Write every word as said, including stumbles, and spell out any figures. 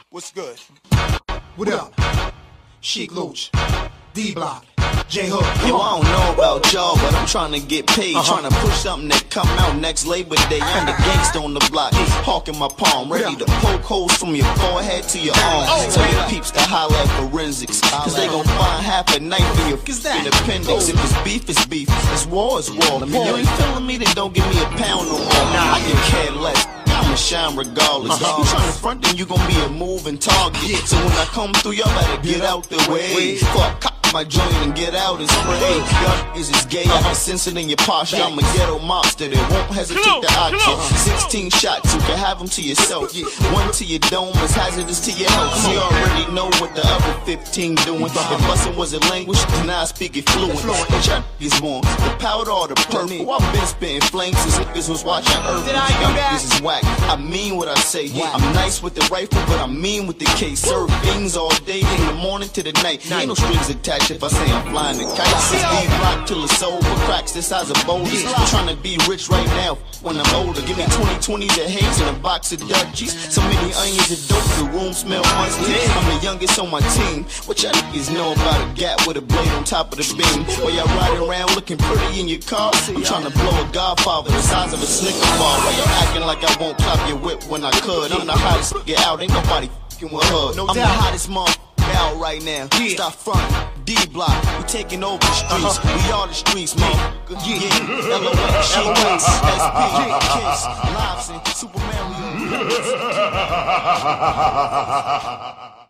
What's good? What up? Chic Looch, D-Block, J-Hook. Yo, I don't know about y'all, but I'm trying to get paid. Uh-huh. Trying to push something that come out next Labor Day. I'm the gangsta on the block, hawking my palm, ready to poke holes from your forehead to your arm. Oh, tell your peeps to holler at forensics, cause they gon' find half a knife in your in appendix. If it's beef, it's beef. It's war, it's war. If you ain't feeling me, then don't give me a pound no more. I can care less. I'ma shine regardless. Uh-huh. You tryna front, then you gon' be a moving target. Yeah. So when I come through, y'all better get out the way. Fuck, cop my joint and get out and spray. Y'all is just gay, I can sense it in your posture. I'm a ghetto mobster that won't hesitate to opt you. Sixteen shots, you can have them to yourself. One to your dome is hazardous to your health. You already know what the other fifteen doing. If bustin' was a language, then I speak it fluent. But y'all niggas want the powder or the purple. I've been spitting flames since niggas was watching Earth. Y'all niggas is whack. I mean what I say. I'm nice with the rifle, but I mean with the case. Serve things all day, from the morning to the night. Ain't no strings attached if I say I'm flying the kite. Since D-Block till it's over, cracks the size of boulders. I'm trying to be rich right now when I'm older. Give me twenty twenties of haze and a box of Dutchies. So many onions of dope, the room smell musty. I'm the youngest on my team. What y'all niggas know about a gap with a blade on top of the beam? While y'all riding around looking pretty in your car, I'm trying to blow a Godfather the size of a Snicker bar. While y'all acting like I won't pop your whip when I could. I'm the hottest nigga out, ain't nobody f***ing with her. I'm the hottest motherfucker out right now. Stop frontin', D-Block, we taking over the streets. We all the streets, motherfucker. Yeah, L O X, She-Wax, S P, Kiss, Lives, and Super Mario.